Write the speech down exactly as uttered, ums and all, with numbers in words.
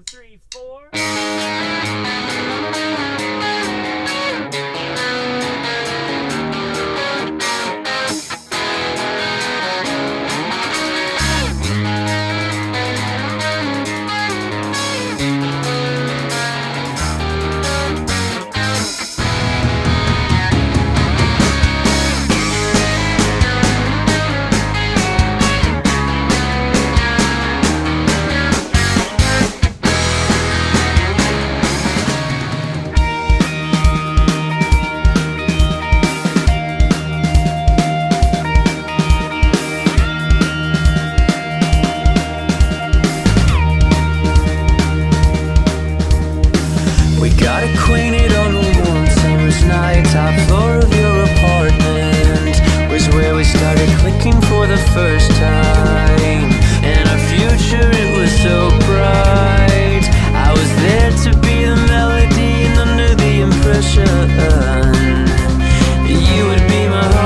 three, four. Acquainted on a warm summer's night, top floor of your apartment was where we started clicking for the first time. And our future, it was so bright. I was there to be the melody and under the impression you would be my